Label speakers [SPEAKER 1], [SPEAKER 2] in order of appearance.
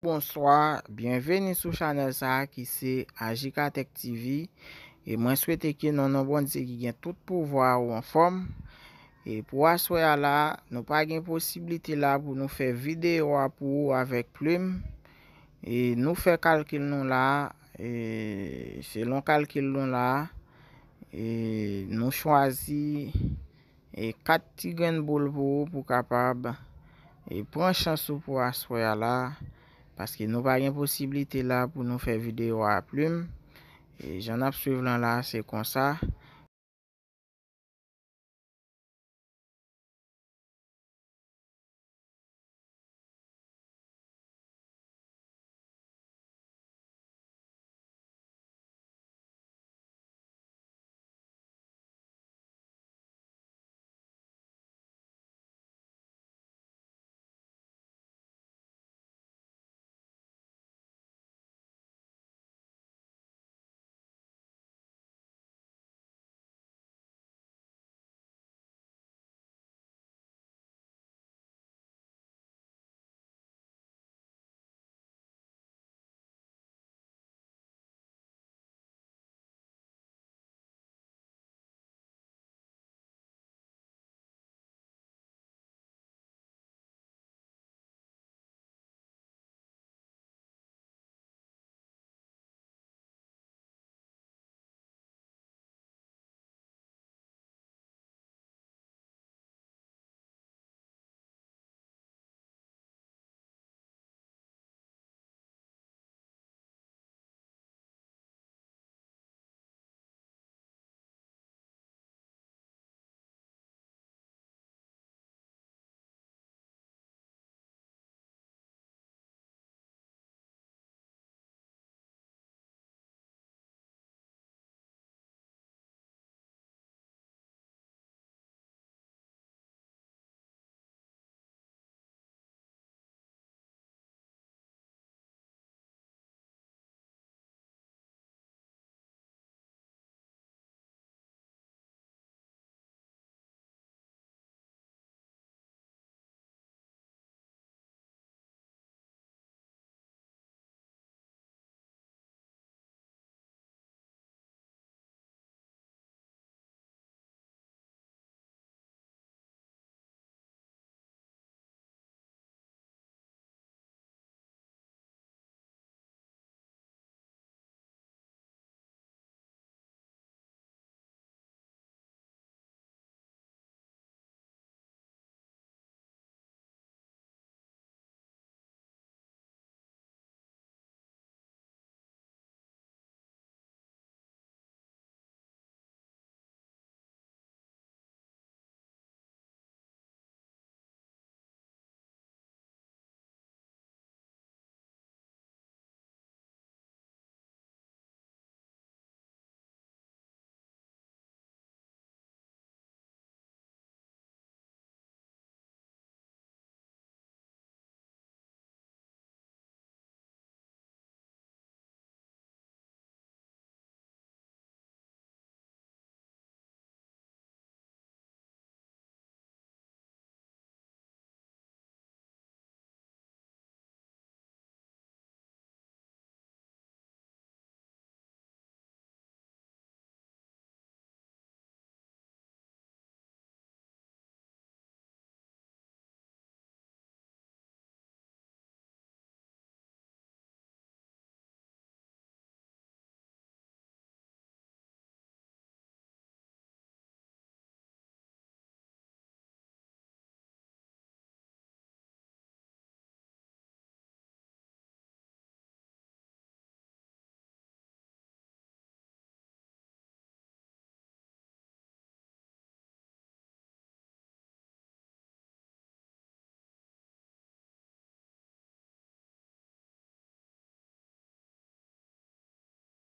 [SPEAKER 1] bonsoir, bienvenue sur channel ça qui c'est Ajika Tech TV. Et moi souhaite que nous non bon Dieu qui gagne tout pouvoir ou en forme. Et pour asseoir là, nous pas gain possibilité là pour nous faire vidéo pour avec plume et nous faire calcul nous là et selon calcul nous là et nous choisi et 4 petits grains de boule pour capable et prendre chance pour asseoir là parce que nous pas une possibilité là pour nous faire vidéo à plume et j'en ai suivre là c'est comme ça